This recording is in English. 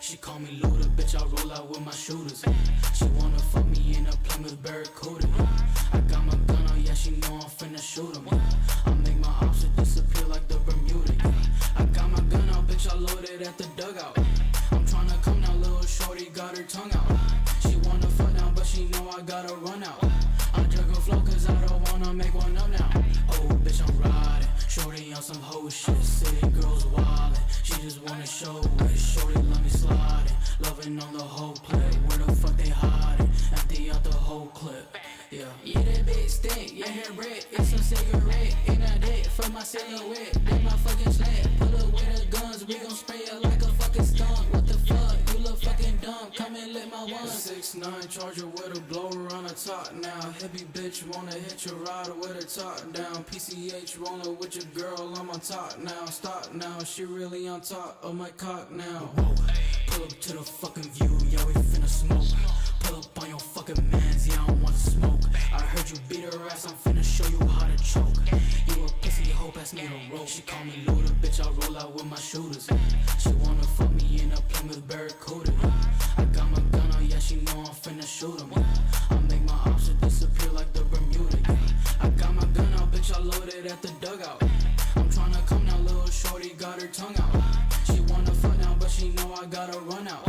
She call me Luda, bitch, I roll out with my shooters. She wanna fuck me in a Plymouth Barracuda. I got my gun on, yeah, she know I'm finna shoot him. I make my options disappear like the Bermuda. I got my gun out, bitch, I loaded at the dugout. I'm tryna come now, little shorty got her tongue out. She wanna fuck now, but she know I gotta run out. I drug a flow cause I don't wanna make one up now. Oh, bitch, I'm riding, shorty on some hoe shit. City girls wildin', she just wanna show it. Shorty let me slide it, loving on the whole clip. Where the fuck they hiding? Empty out the whole clip. Yeah, that bitch stink, yeah, hair red. It's a cigarette, in a dick for my silhouette. Then my fucking sled, pull up with the guns. We gon' spray it like a fucking skunk. What the fuck, you look fucking dumb. Come and lit my one. 6'9" charger with a blower on the top now. Hippie bitch wanna hit your ride with her top down. PCH rollin' with your girl, I'm on top now. Stop now, she really on top of my cock now. Whoa, pull up to the fucking view, yeah, we finna smoke. Pull up on your fucking mans, yeah, I don't wanna smoke. I heard you beat her ass, I'm finna show you how to choke. You a pussy hoe, pass me the rope. She call me Luda, bitch, I roll out with my shooters. She wanna fuck me in a Plymouth Barracuda. I got my gun on, yeah, she know I'm finna shoot him. I make my options disappear like the Bermuda. I got my gun out, bitch, I loaded at the dugout. I'm tryna come now, little shorty got her tongue out. She wanna fuck now, but she know I gotta run out.